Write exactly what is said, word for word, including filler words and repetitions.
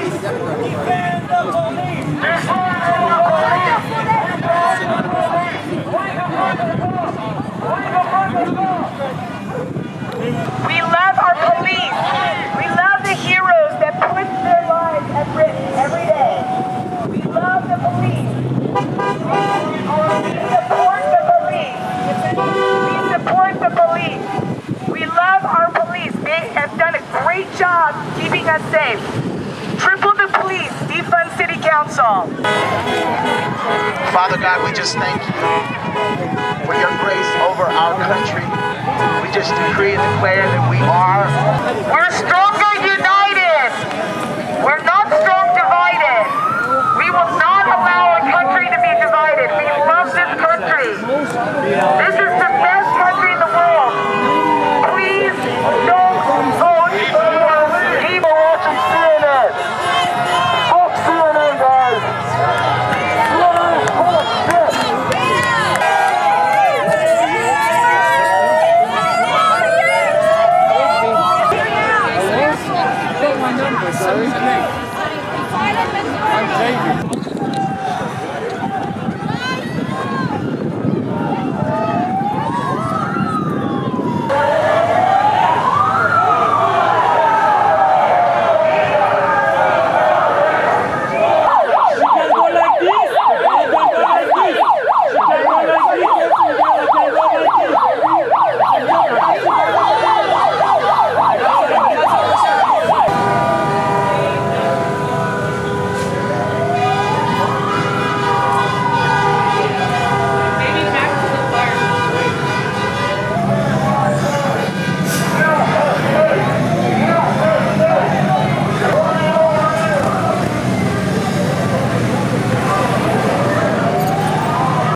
We love our police. We love the heroes that put their lives at risk every day. We love the police. We support the police. We support the police. We love our police. They have done a great job keeping us safe. Triple the police. Defund City Council. Father God, we just thank you for your grace over our country. We just decree and declare that we are. We're stronger united. We're not strong divided. We will not allow our country to be divided. We love this country. This is the best country in the world. Please don't vote for evil. Watching C N N. Fuck C N N, guys. C N N is full of shit. My number, so I'm David.